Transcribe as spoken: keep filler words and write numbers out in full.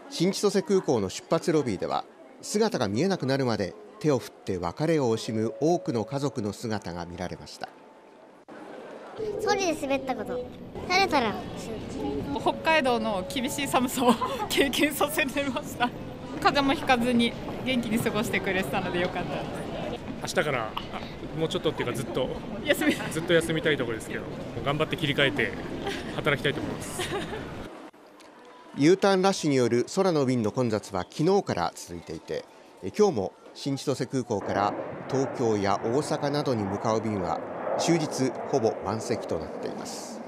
新千歳空港の出発ロビーでは、姿が見えなくなるまで手を振って別れを惜しむ多くの家族の姿が見られました。 ソリで滑ったこと、慣れたら北海道の厳しい寒さを経験させてました。風邪もひかずに元気に過ごしてくれてたのでよかったです。 明日からもうちょっとっていうかずっと休みずっと休みたいところですけど、頑張って切り替えて働きたいと思います。 U ターンラッシュによる空の便の混雑は昨日から続いていて、今日も新千歳空港から東京や大阪などに向かう便は終日ほぼ満席となっています。